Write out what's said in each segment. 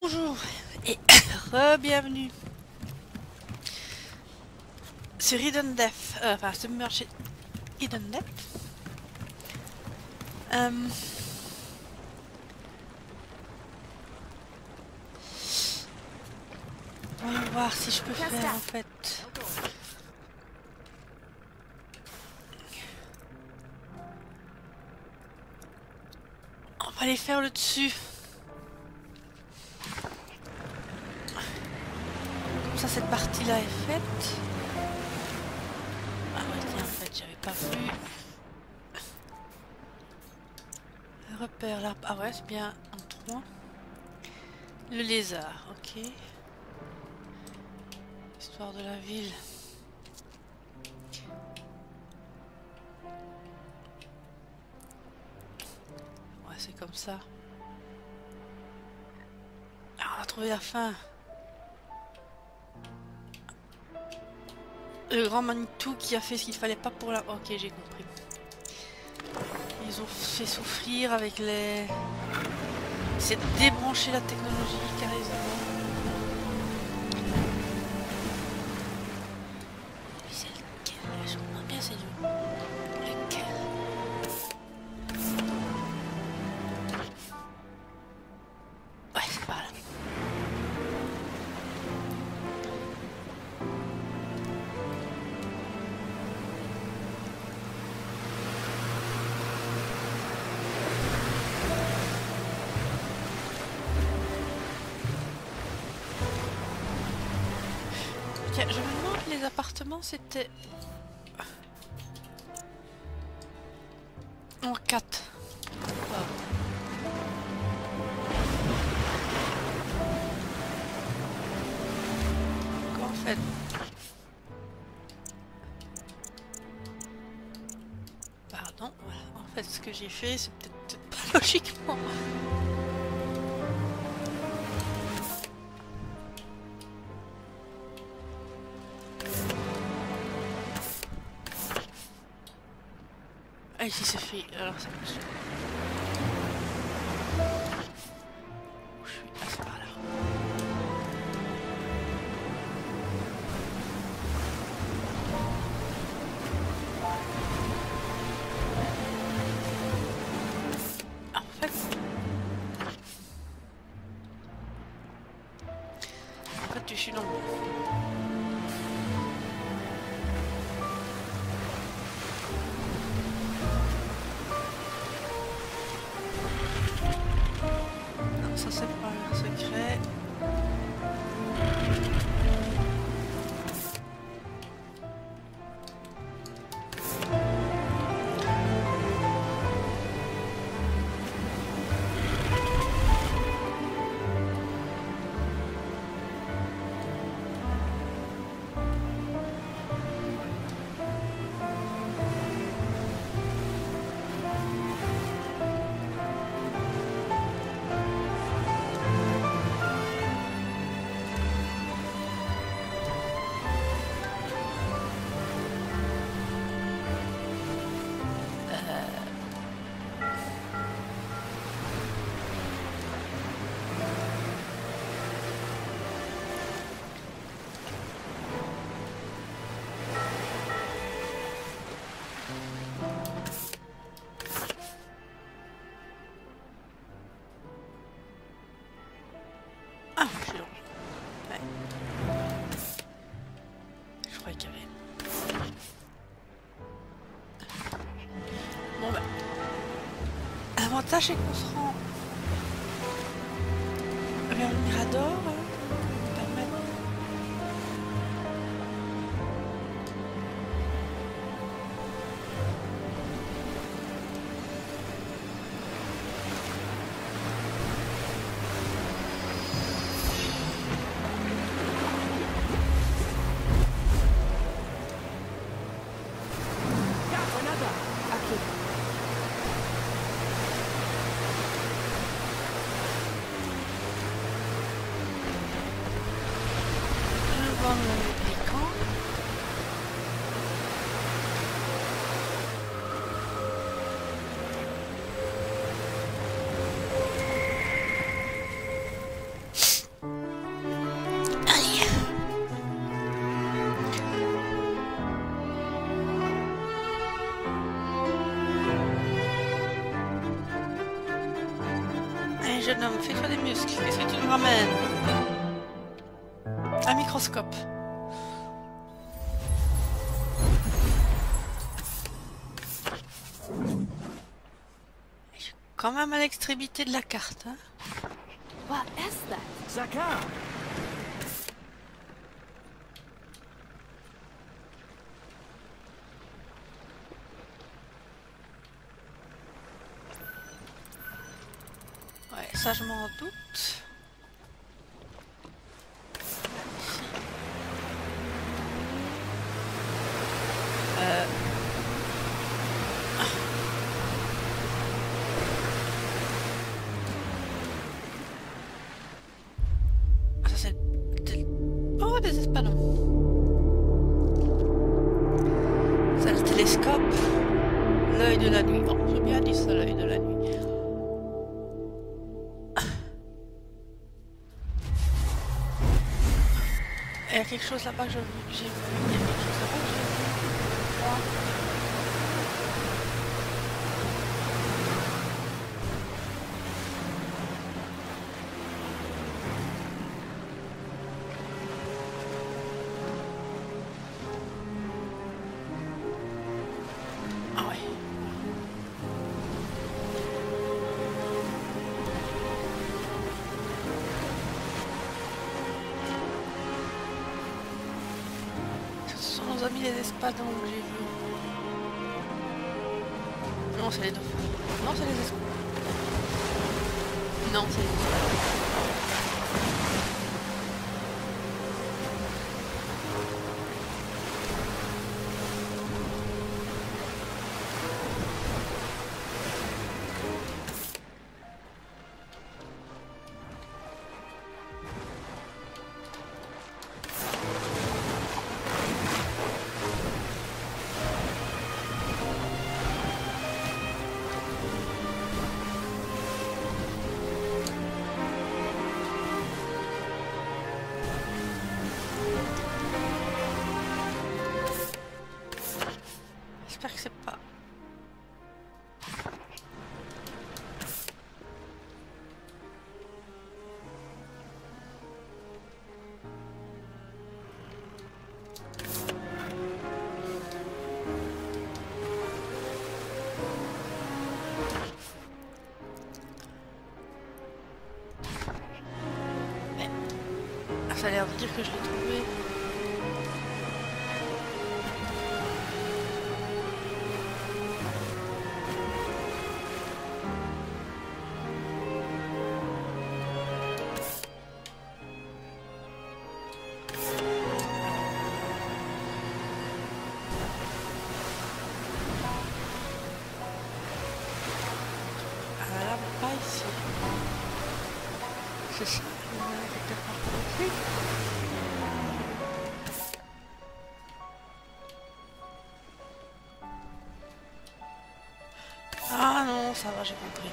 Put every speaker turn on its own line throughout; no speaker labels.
Bonjour et re-bienvenue sur Hidden Depth, enfin Submerged Hidden Depth. Voyons voir si je peux faire en fait. On va aller faire le dessus. Comme ça cette partie là est faite. Ah ouais tiens en fait j'avais pas vu. Repère là. Ah ouais c'est bien en 3. Le lézard, ok. Histoire de la ville. Ouais c'est comme ça. Ah, on a trouvé la fin. Le grand Manitou qui a fait ce qu'il fallait pas pour la... Ok, j'ai compris. Ils ont fait souffrir avec les... C'est débrancher la technologie carrément. C'est lequel? Je me demande bien c'est lui. Lequel? Ouais, c'est par là. Tiens, je me demande les appartements c'était... En 4. En fait... Pardon, voilà. En fait ce que j'ai fait c'est peut-être pas logiquement. Ah ici c'est fait, alors ça marche. Où je suis? Ah c'est par là. En fait je suis dans le bon. Non, ça c'est pas un secret. Ah, je suis dans le... Ouais. Je croyais qu'il y avait... Bon bah... L'avantage c'est qu'on se rend... vers le Mirador. Permettre... Vendre les camps. jeune homme, fais-toi des muscles. Qu'est-ce que tu nous ramènes? Un microscope. Je suis quand même à l'extrémité de la carte. Hein.
What is that?
Zakar!
Ouais, ça je m'en doute. Ça c'est... Oh, des espadons. C'est le télescope. L'œil de la nuit. Oh, j'ai bien dit ça, l'œil de la nuit. Il y a quelque chose là-bas que j'ai vu. Il y a quelque chose là-bas que j'ai vu. Oh. Ah ouais. Ce sont nos amis les espadons que j'ai vus. Non, c'est les dauphins. Non, c'est les espadons. Non, c'est les espadons. J'espère que c'est pas... Mais... ça a l'air de dire que je l'ai trouvé. Ah, pas ici. C'est ça. Il y en a quelque part par ici. Ah non, ça va, j'ai compris.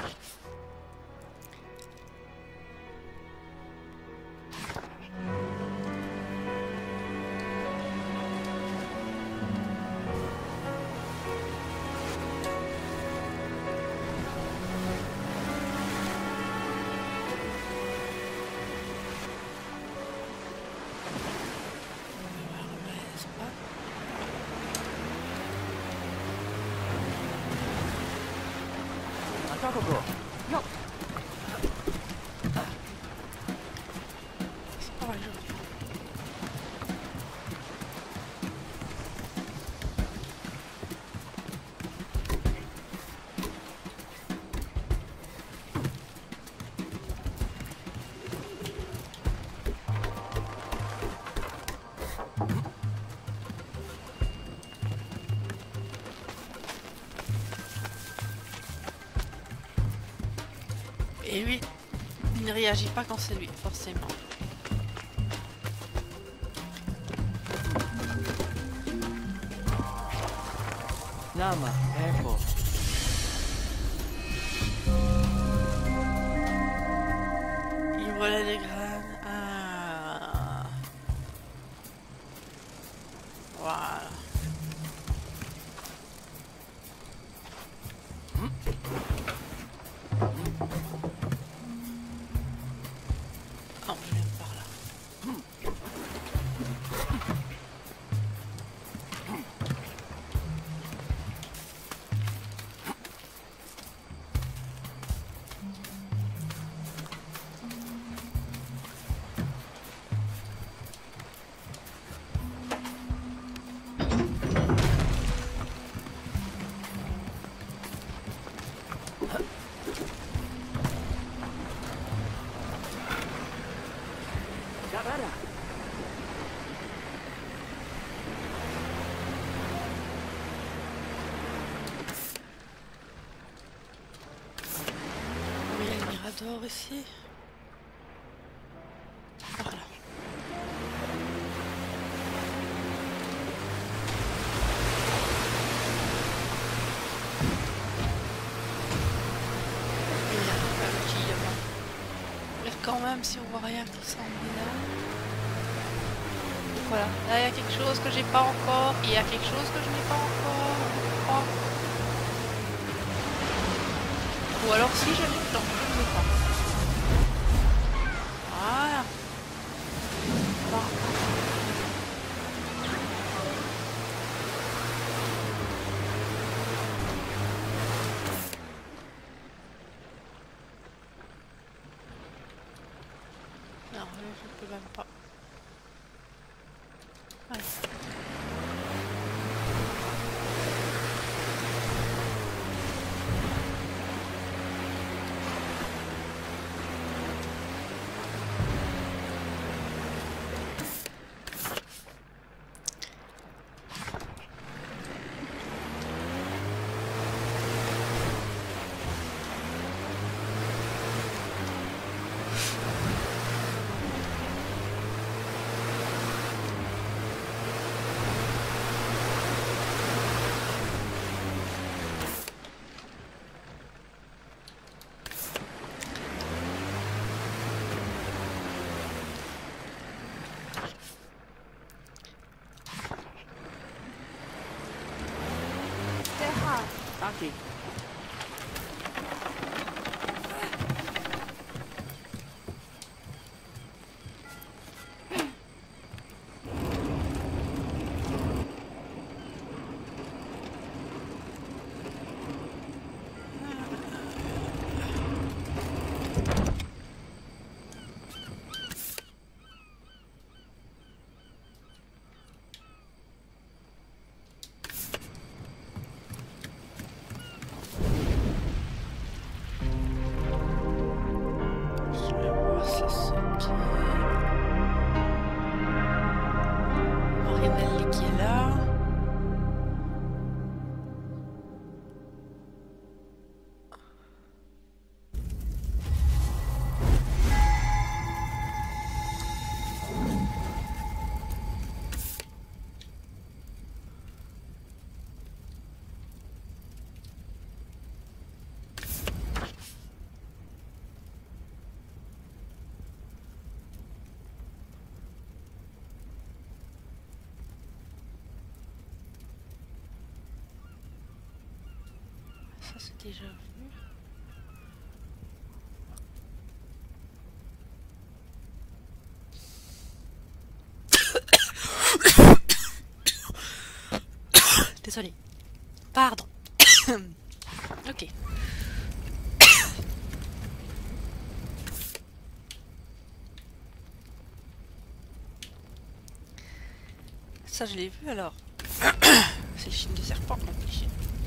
Takako! Yo!
C'est pas mal joli. Et lui, il ne réagit pas quand c'est lui, forcément.
Nama, ecco.
Il volait les graines. Ah. Voilà.
Tabara.
Il y a le mirador ici. Voilà. Il y a un petit diamant. Mais quand même, si on voit rien qui s'en là. Voilà, là il y a quelque chose que j'ai pas encore, il y a quelque chose que je n'ai pas encore, je crois. Ou alors si je l'ai, non, je ne l'ai pas. Voilà. Bon. Non, je peux même pas. Allez.
Aqui. Ça c'est déjà vu. Désolée. Pardon. Ok. Ça je l'ai vu alors. C'est le chine de serpent qu'on dit.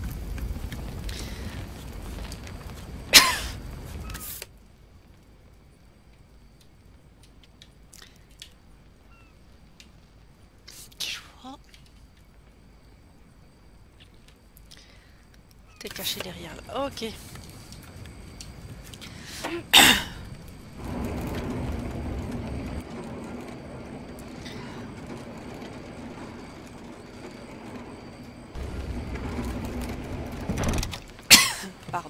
T'es caché derrière là. Ok. Pardon.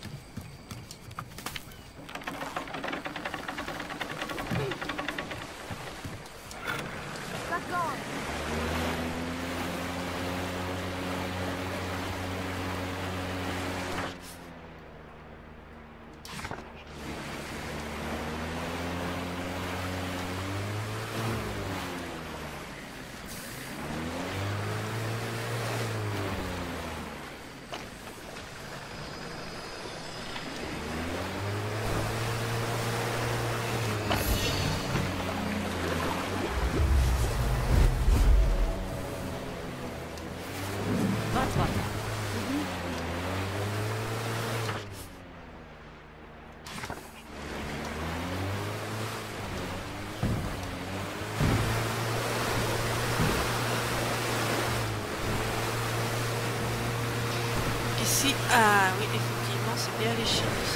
ici. Ah oui, effectivement, c'est bien les chiens ici.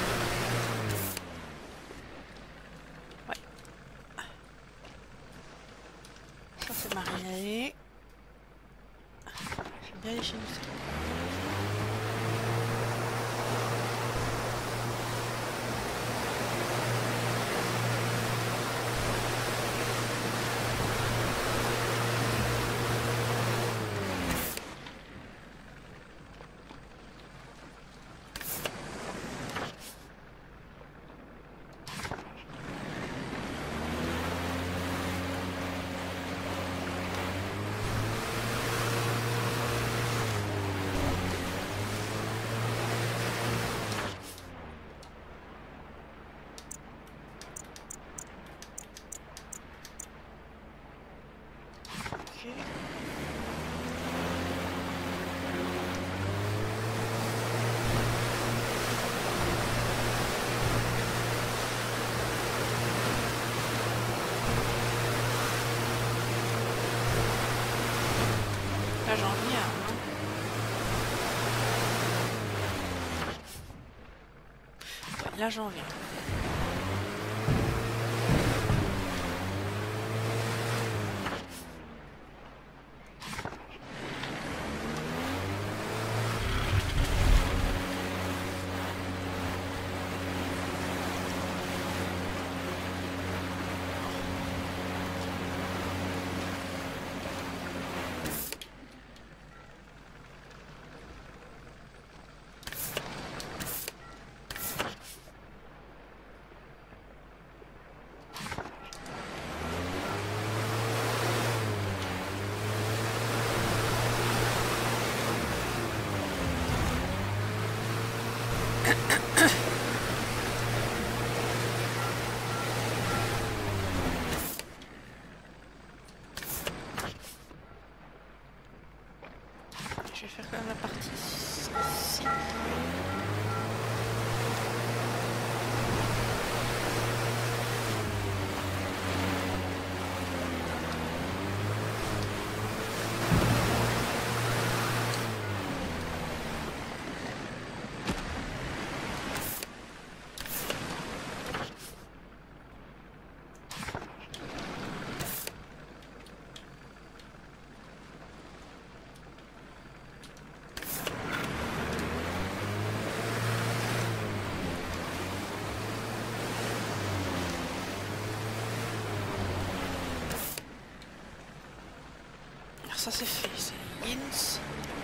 Ouais. Ça c'est marié. J'aime bien les chiens ici. Là j'en viens. Hein. Ouais, là j'en viens. Je vais faire quand même la partie ici. Ça c'est fait, c'est Yins.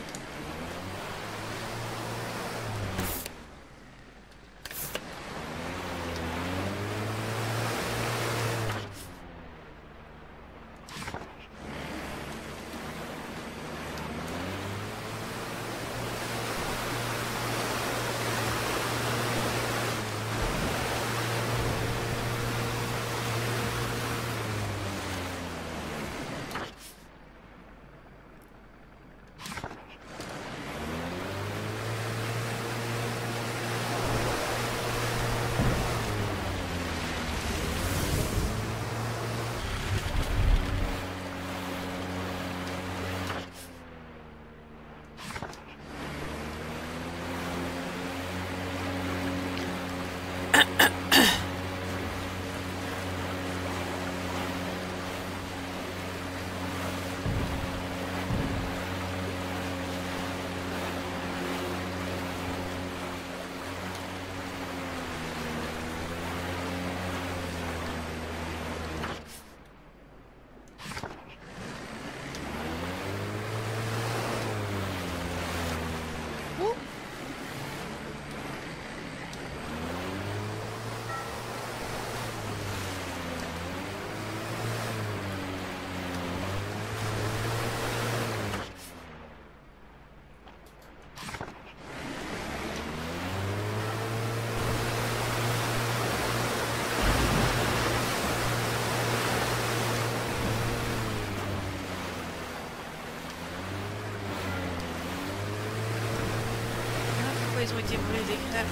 Ils ont été brûlés des grèves.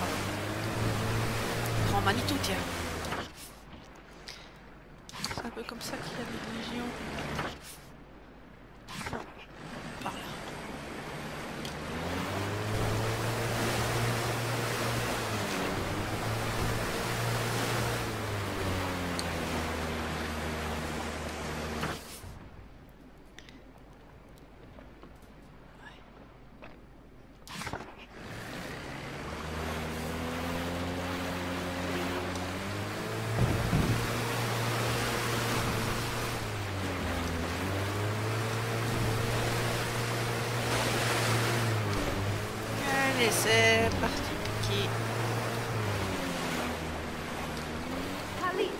Grand Manitou, tiens. C'est un peu comme ça qu'il y a des légions. Non, par là. Allez, c'est parti. Ok.
Khalid.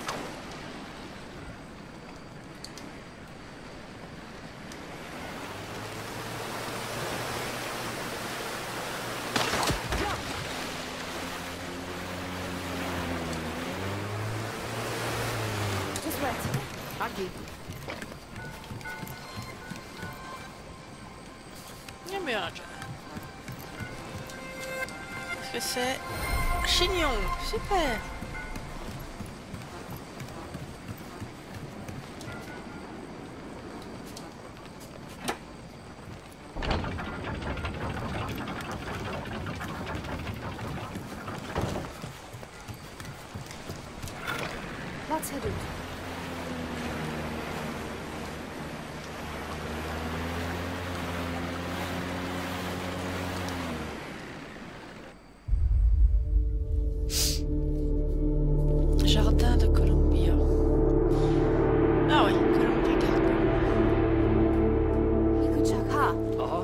Just wait. Aggie.
Il y a mieux un jeu. Qu'est-ce que c'est? Chignon, super.
Let's head in.
Jardin de Columbia. Ah oui, Columbia Garden.
You could check her.
Oh.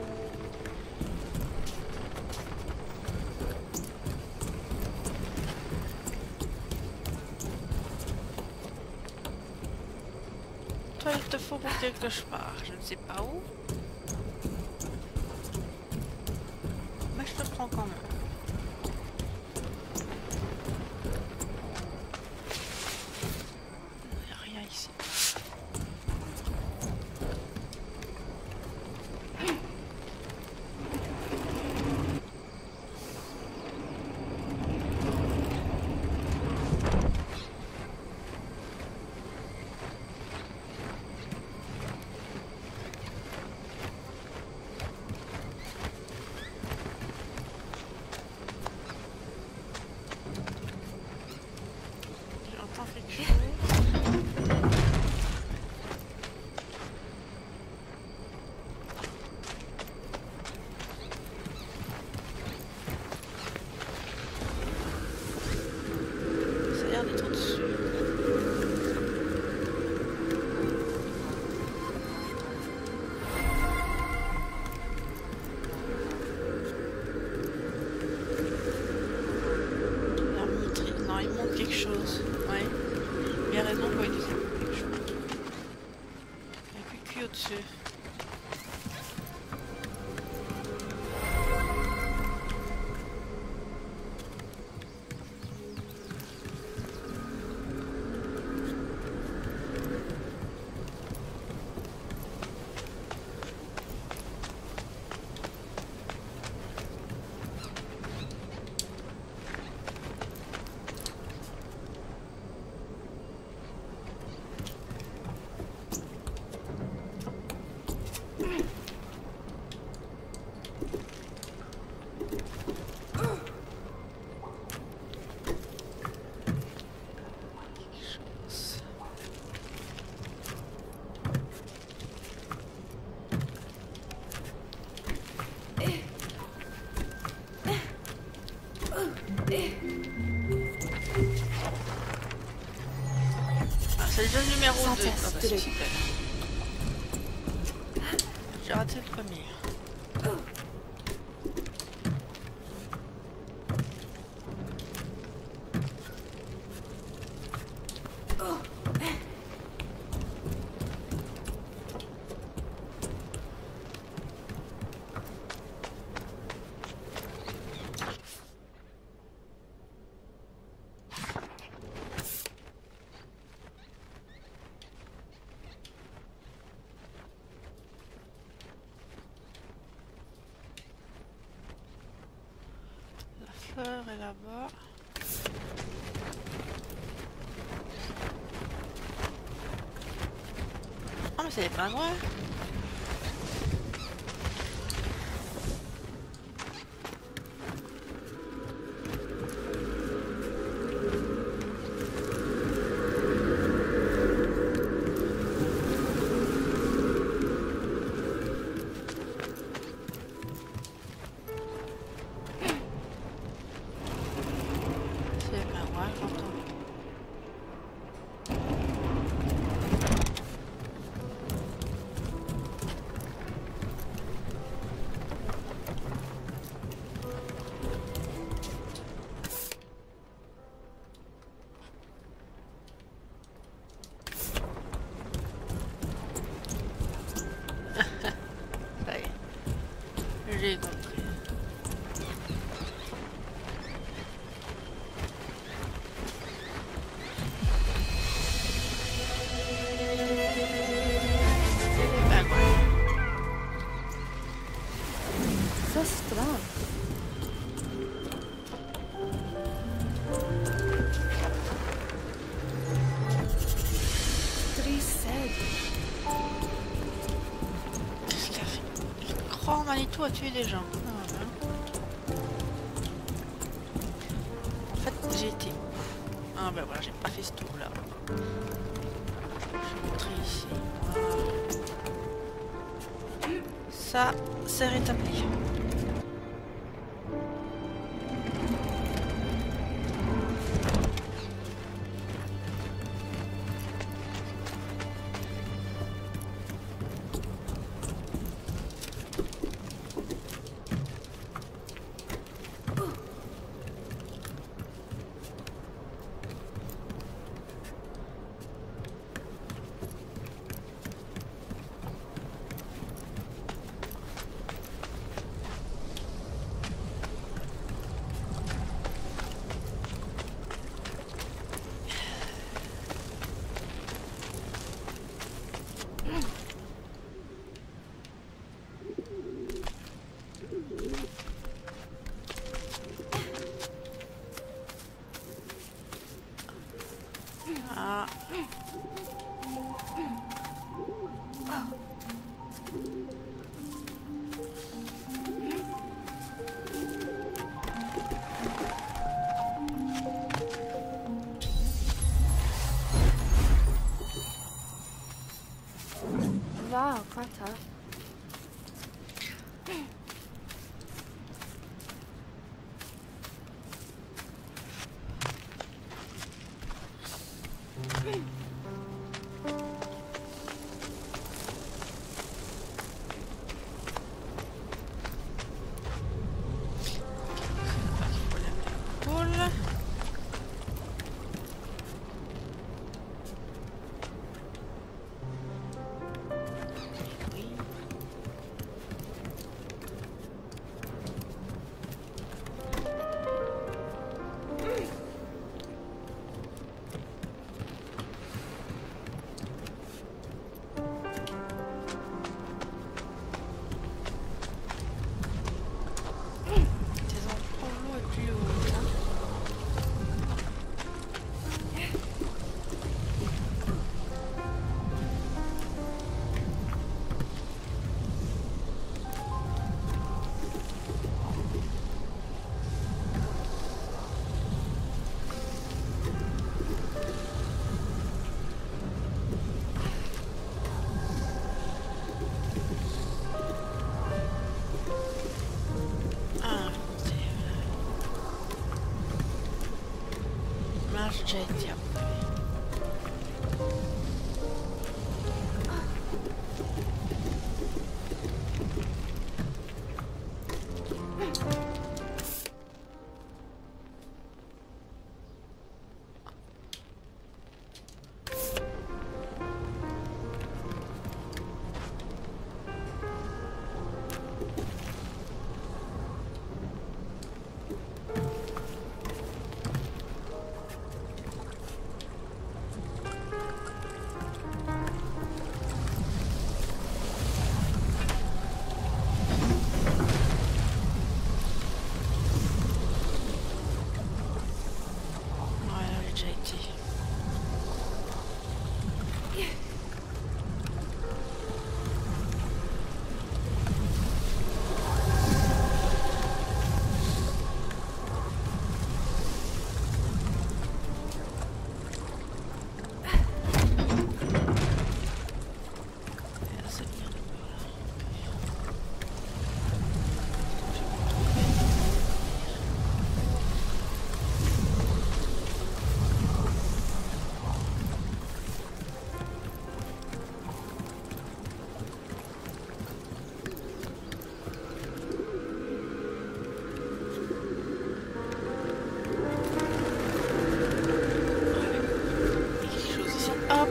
Toi, il te faut pour quelque part. Je ne sais pas où. Mais je te prends quand même. Il n'y a rien ici. J'entends quelque chose. Ça a l'air d'être au-dessus. La monterie. Non, il monte quelque chose. Ouais. Il a raison quand il disait quelque chose. Il n'y a plus de cul au-dessus. Ah, c'est le jeu numéro 2. Ah bah c'est super. J'ai raté le premier. La fleur est là-bas. Ah mais c'est des pingouins. C'est des pingouins, j'entends. Manitou a tué des gens. Ah, voilà. En fait, j'ai été... Ah ben voilà, j'ai pas fait ce tour-là. Je vais montrer ici. Voilà. Ça, c'est rétabli. Ah.
Wow, quite tough.
Cool. Oui. Tes enfants, l'eau est plus haute. Hein. Ah, marche déjà été un peu. Ouais, elle a déjà été. Et là, c'est bien. Il y a quelque chose ici. Hop!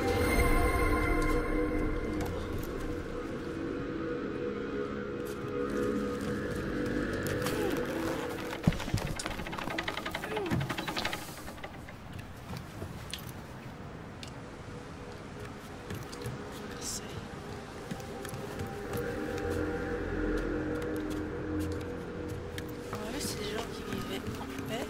Cassé. Ouais, c'est des gens qui vivaient en paix.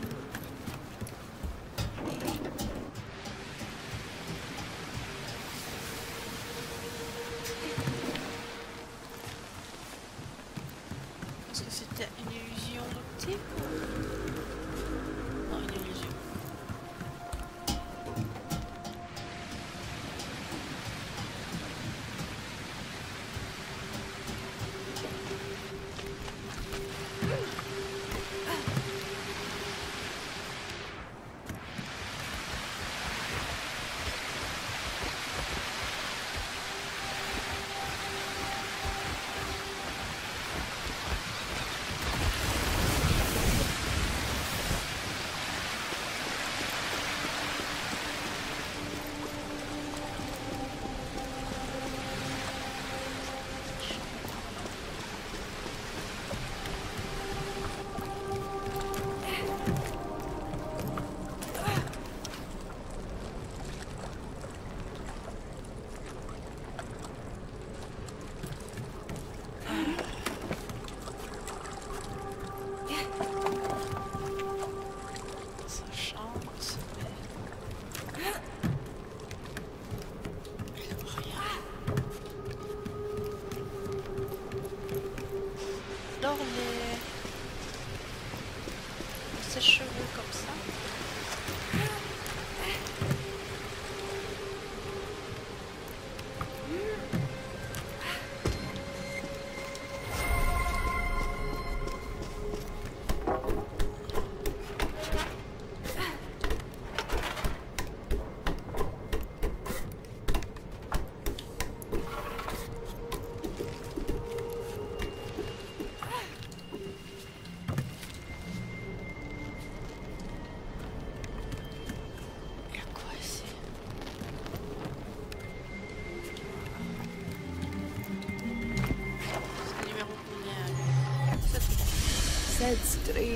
Ed's 3.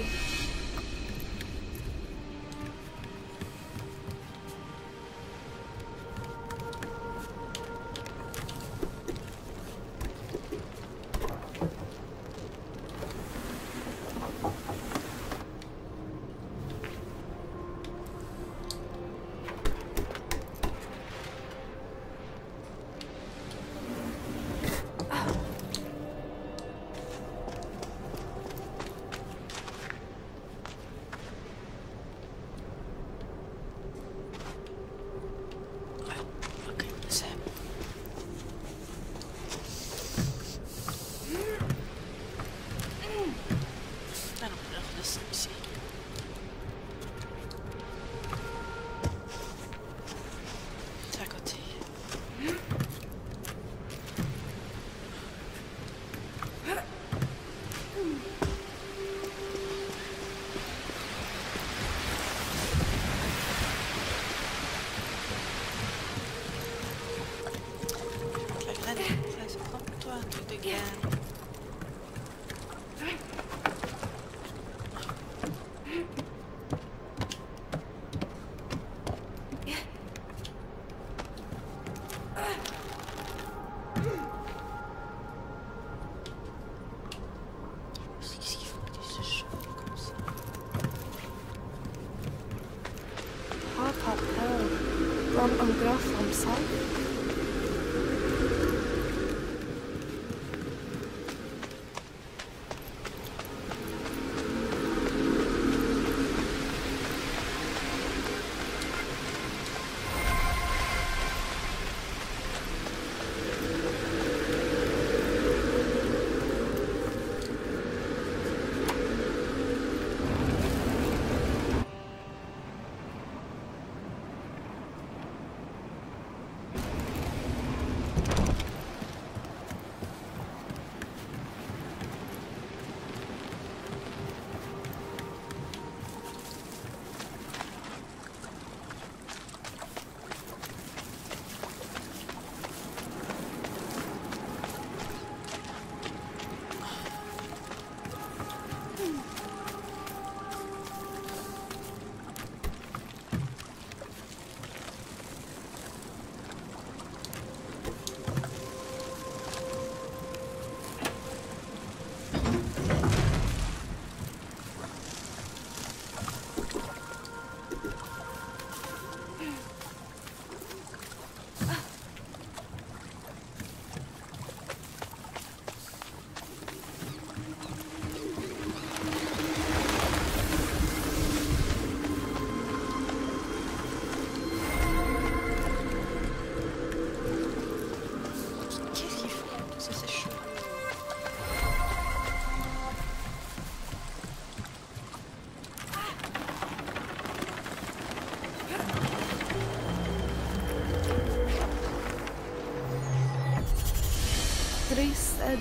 Said.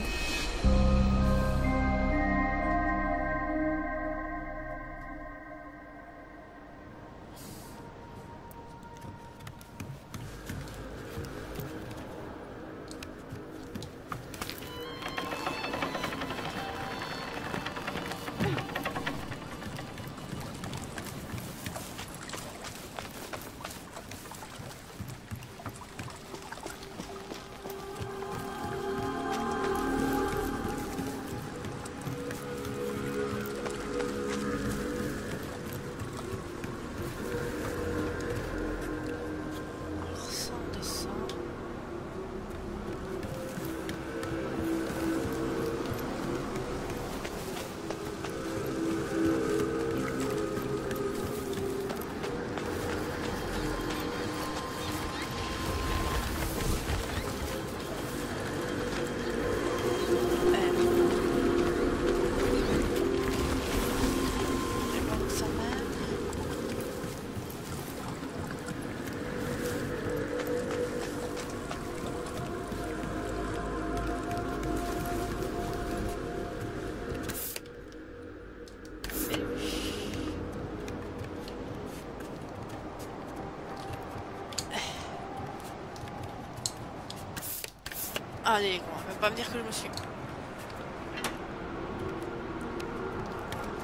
Allez, on va pas me dire que je me suis...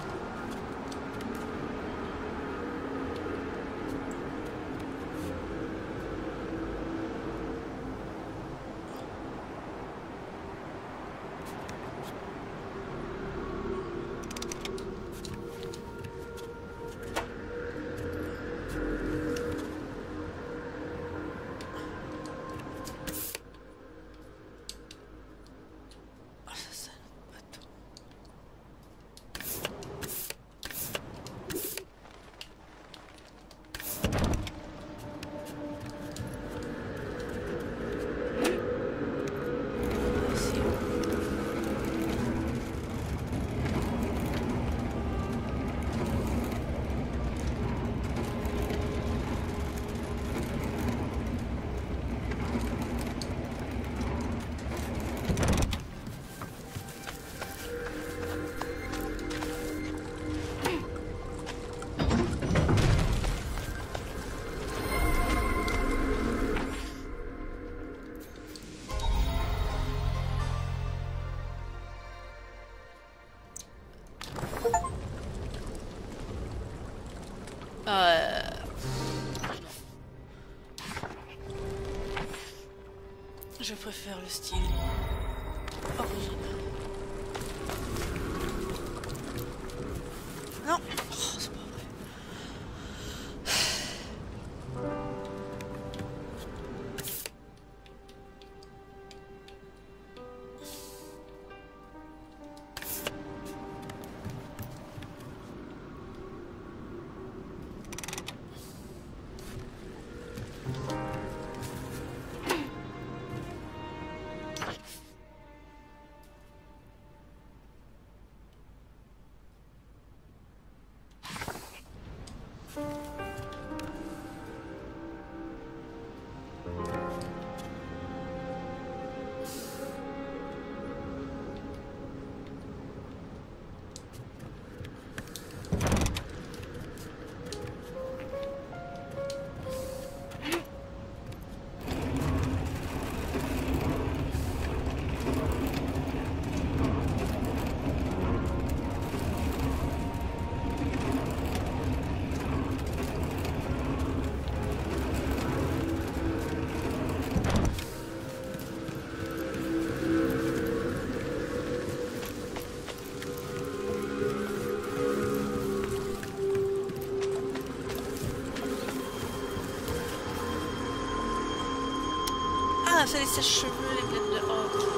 Je préfère le style original. Non, oh, c'est pas vrai. Ah, c'est les sèche-cheveux, les blends de... Oh, ok.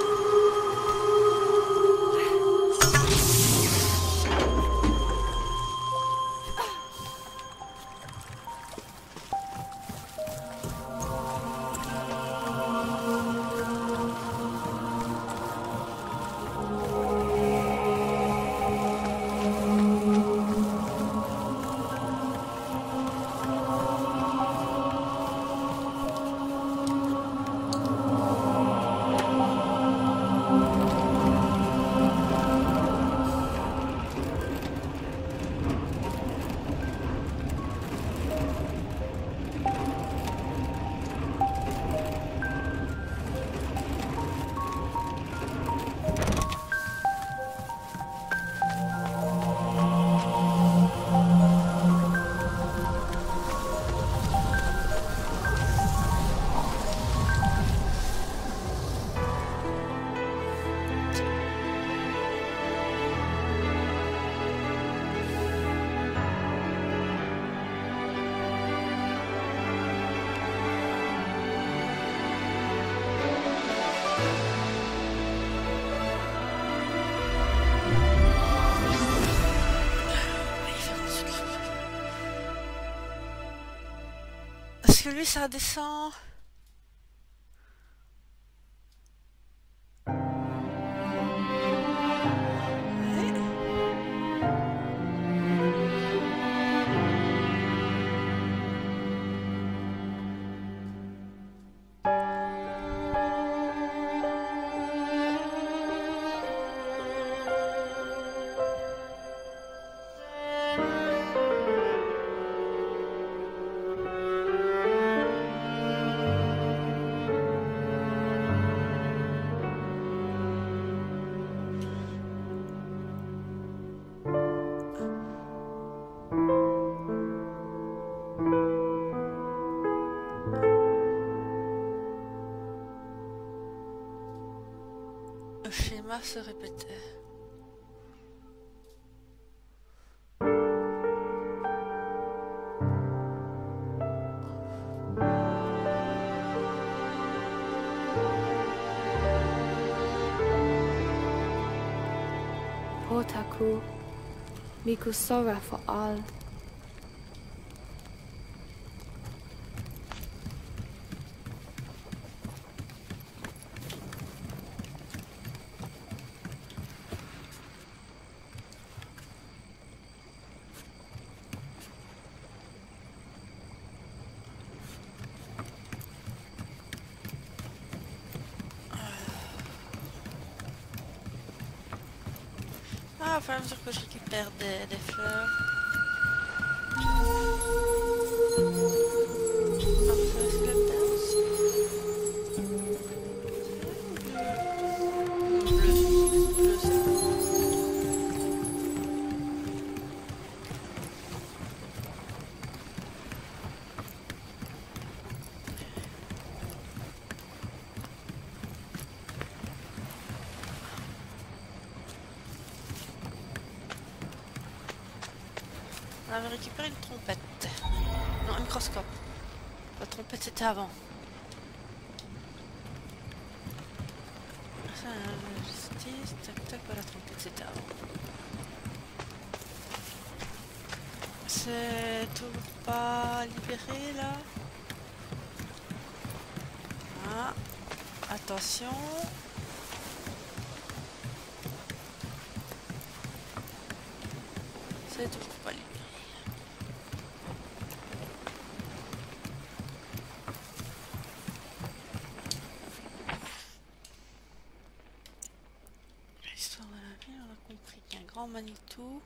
Parce que lui, ça descend... Le schéma se répétait.
Potaku, Miku Sora for all.
Ah, au fur et à mesure que je récupère des fleurs. avait récupéré une trompette. Non, un microscope. La trompette c'était avant. Ça, justice, tac tac, la trompette c'était avant. C'est toujours pas libéré là. Ah, attention. C'est toujours pas libéré. L'histoire de la ville, on a compris qu'un grand Manitou.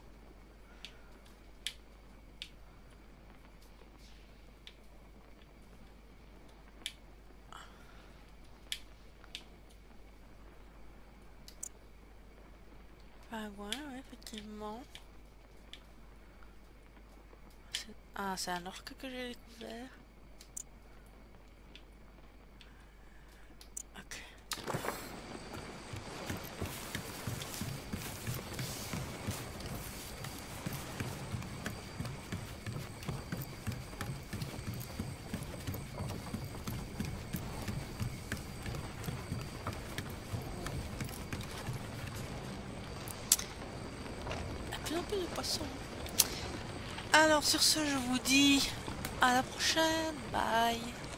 Pingouin, oui, effectivement. Ah, c'est un orque que j'ai découvert. Ok. Plus en plus de poissons. Alors sur ce, je vous dis à la prochaine. Bye.